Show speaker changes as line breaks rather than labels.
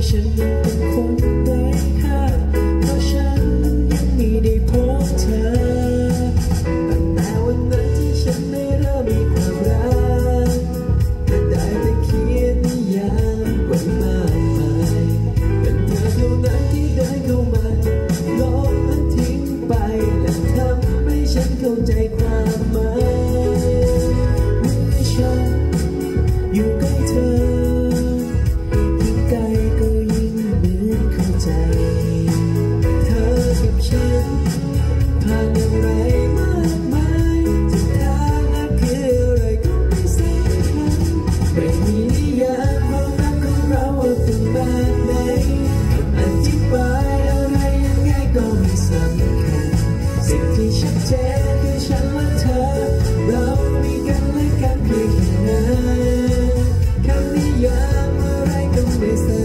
ฉันยังเป็นคนไร้ค่าเพราะฉันยังไม่ได้พบเธอตั้งแต่วันนั้นที่ฉันได้เริ่มมีความรักก็ได้แต่เขียนนิยามไว้มากมายเป็นเธอเท่านั้นที่เดินเข้ามาลบมันทิ้งไปและทำให้ฉันเข้าใจความหมายเมื่อฉันอยู่ใกล้เธอยิ่งไกลก็ยิ่งเหมือนเข้าใจเธอกับฉันผ่านอะไรมากมายสุดท้ายแล้วคืออะไรก็ไม่สำคัญไม่มีนิยามความรักของเราว่าเป็นแบบไหนอธิบายอะไรยังไงก็ไม่สำคัญสิ่งที่ชัดเจนคือฉันและเธอเรามีกันและกันเพียงแค่นั้นคำนิยามอะไรก็ไม่ส